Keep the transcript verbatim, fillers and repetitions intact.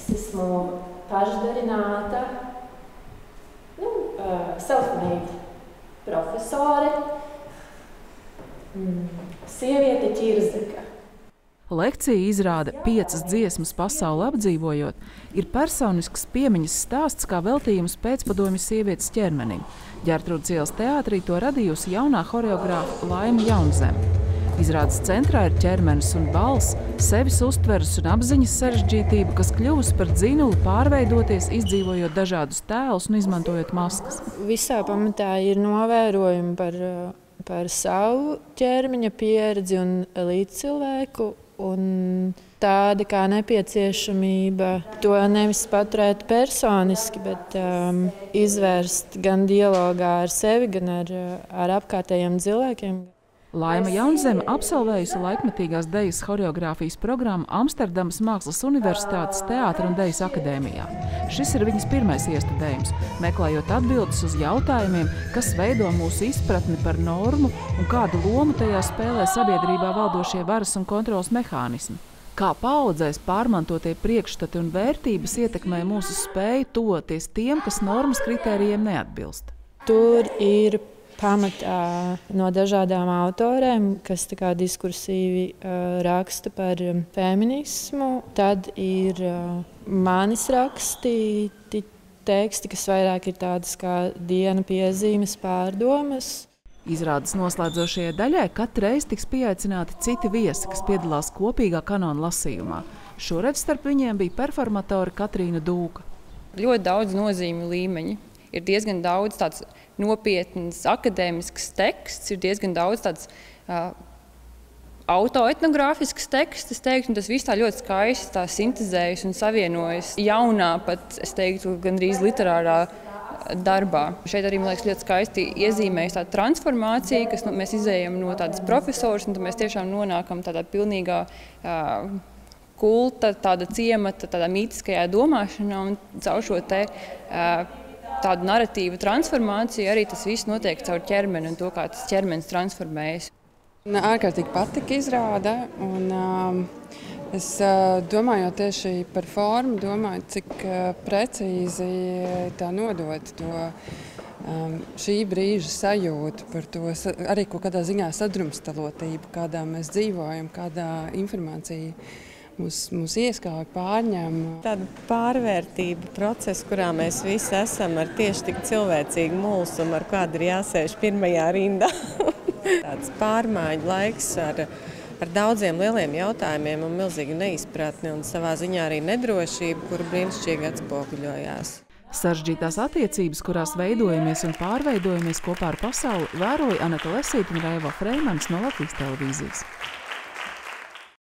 Es esmu pašdarināta, nu, uh, self-made profesore, mm, sieviete ķirzeka. Lekcija izrāda piecas dziesmas pasauli apdzīvojot, ir personisks piemiņas stāsts kā veltījums pēcpadomju sievietes ķermenim. Ģertrūdes ielas teātrī to radījusi jaunā horeogrāfa Laima Jaunzeme. Izrādes centrā ir ķermenis un balss, sevis uztveres un apziņas sarežģītība, kas kļuvusi par dzinuli pārveidoties, izdzīvojot dažādus tēlus un izmantojot maskas. Visā pamatā ir novērojumi par, par savu ķermeņa pieredzi un līdzcilvēku, un tāda kā nepieciešamība to nevis paturēt personiski, bet um, izvērst gan dialogā ar sevi, gan ar, ar apkārtējiem cilvēkiem. Laima Jaunzeme absolvējusi laikmetīgās dejas horeogrāfijas programmu Amsterdamas Mākslas universitātes teātra un dejas akadēmijā. Šis ir viņas pirmais iestudējums, meklējot atbildes uz jautājumiem, kas veido mūsu izpratni par normu un kādu lomu tajā spēlē sabiedrībā valdošie varas un kontrolas mehānismi. Kā paaudzēs pārmantotie priekšstati un vērtības ietekmē mūsu spēju tuvoties tiem, kas normas kritērijiem neatbilst. Tur ir pamatā no dažādām autorēm, kas tā kā diskursīvi uh, raksta par um, feminismu. Tad ir uh, manis rakstīti teksti, kas vairāk ir tādas kā diena piezīmes, pārdomas. Izrādes noslēdzošajai daļai katreiz tiks pieaicināti citi viesi, kas piedalās kopīgā kanona lasījumā. Šoreiz starp viņiem bija performatori Katrīna Dūka. Ļoti daudz nozīmju līmeņi. Ir diezgan daudz tāds nopietns akadēmisks teksts, ir diezgan daudz tāds uh, autoetnogrāfisks teksts, es teiktu, un tas viss tā ļoti skaisti tā sintezējas un savienojas jaunā, pat, es teiktu, gandrīz literārā darbā. Šeit arī, man liekas, ļoti skaisti iezīmējas tā transformācija, kas nu, mēs izējam no tādas profesoras, un tad mēs tiešām nonākam tādā pilnīgā uh, kulta, tāda ciemata, tādā mītiskajā domāšanā, un caur šo te uh, tādu naratīvu transformāciju arī tas viss notiek caur ķermeni un to, kā tas ķermenis transformējas. Ārkārtīgi patika izrāde, un um, es uh, domāju tieši par formu, domāju, cik uh, precīzi tā nodot to um, šī brīža sajūtu par to, arī kaut kādā ziņā sadrumstalotību, kādā mēs dzīvojam, kādā informācija Mūs, mūs ieskauj, pārņem. Tāda pārvērtība procesa, kurā mēs visi esam ar tieši tik cilvēcīgu mulsumu, ar kādu ir jāsēž pirmajā rindā. Tāds pārmaiņu laiks ar, ar daudziem lieliem jautājumiem un milzīgu neizpratni un savā ziņā arī nedrošību, kuru brīnišķīgi atspoguļojās. Sarežģītās attiecības, kurās veidojamies un pārveidojamies kopā ar pasauli, vēroja Aneta Lesīte un Raiva Freimans no Latvijas televīzijas.